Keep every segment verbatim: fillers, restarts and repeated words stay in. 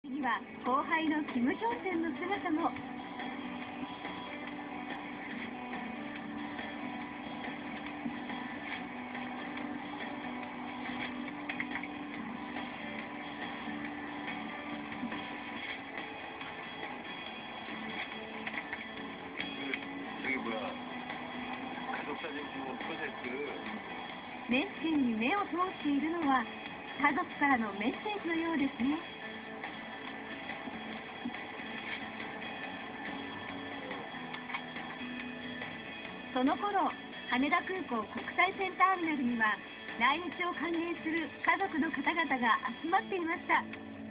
には後輩のキム・ヒョンセンの姿も。メッセージに目を通しているのは家族からのメッセージのようですね。その頃、羽田空港国際線ターミナルには来日を歓迎する家族の方々が集まっていました。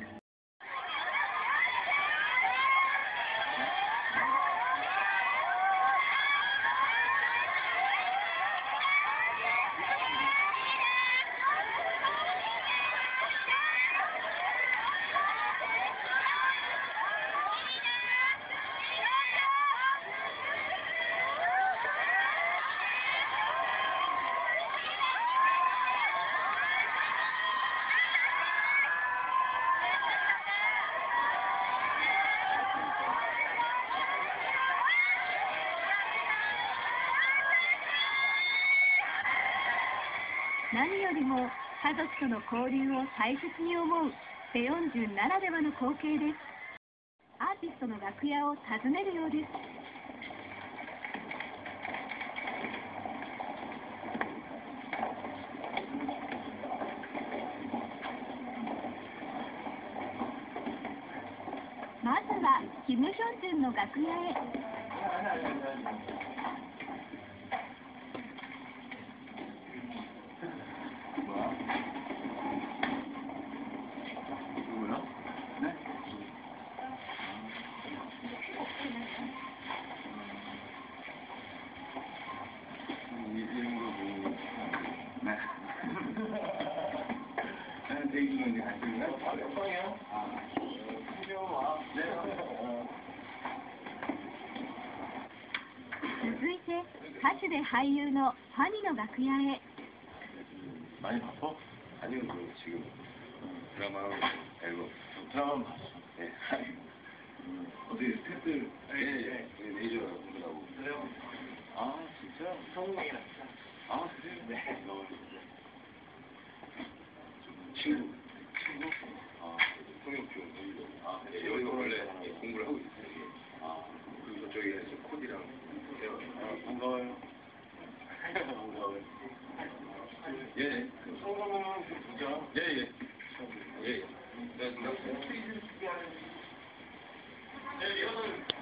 何よりも家族との交流を大切に思うペヨンジュンならではの光景です。アーティストの楽屋を訪ねるようです。まずはキム・ヒョンジュンの楽屋へ。続いて歌手で俳優のファニの楽屋へ。 많이 바빠? 아니요, 지금 드라마 앨범 드라마 봤어. 네. 음, 어디 스태프들? 네, 네, 네, 메이저 분들하고. 그래요? 아, 진짜? 성공이나 아, 그래요? 네. 너 친구, 친구? 아, 통역교 메이저. 아, 네, 여기서 원래 공부를 하고 있어요. 아, 그리고 저쪽에 코디랑 해요. 아, 반가워요. 반가워요. 예. 성공하면 보자. 예, 예. 예, 예. 네, 네. 예, 이거는